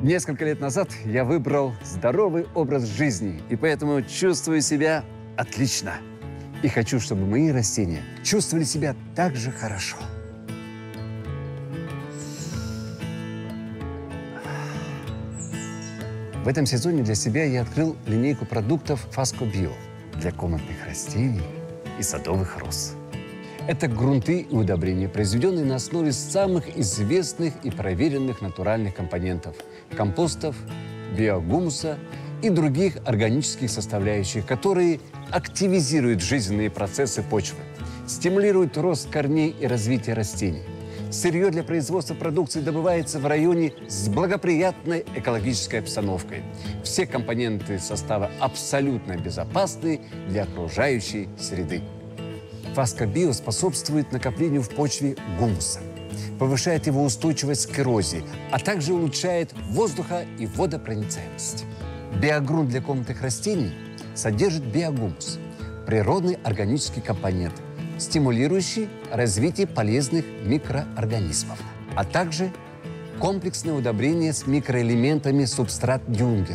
Несколько лет назад я выбрал здоровый образ жизни, и поэтому чувствую себя отлично. И хочу, чтобы мои растения чувствовали себя так же хорошо. В этом сезоне для себя я открыл линейку продуктов Fasco Bio для комнатных растений и садовых роз. Это грунты и удобрения, произведенные на основе самых известных и проверенных натуральных компонентов – компостов, биогумуса и других органических составляющих, которые активизируют жизненные процессы почвы, стимулируют рост корней и развитие растений. Сырье для производства продукции добывается в районе с благоприятной экологической обстановкой. Все компоненты состава абсолютно безопасны для окружающей среды. Fasco Bio способствует накоплению в почве гумуса, повышает его устойчивость к эрозии, а также улучшает воздухо- и водопроницаемость. Биогрунт для комнатных растений содержит биогумус – природный органический компонент, стимулирующий развитие полезных микроорганизмов, а также комплексное удобрение с микроэлементами субстрат Юнгер.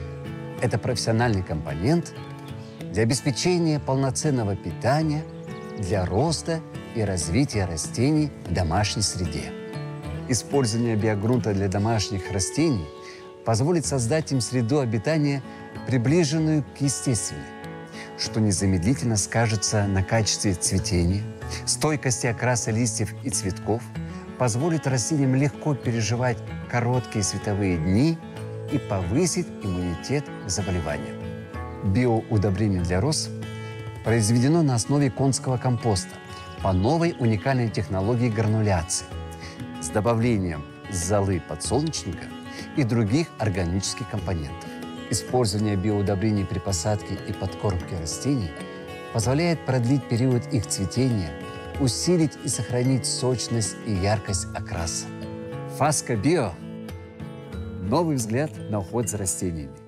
Это профессиональный компонент для обеспечения полноценного питания, для роста и развития растений в домашней среде. Использование биогрунта для домашних растений позволит создать им среду обитания, приближенную к естественной, что незамедлительно скажется на качестве цветения, стойкости окраса листьев и цветков, позволит растениям легко переживать короткие световые дни и повысить иммунитет к заболеваниям. Биоудобрение для роз произведено на основе конского компоста по новой уникальной технологии грануляции с добавлением золы подсолнечника и других органических компонентов. Использование биоудобрений при посадке и подкормке растений позволяет продлить период их цветения, усилить и сохранить сочность и яркость окраса. Fasco Bio – новый взгляд на уход за растениями.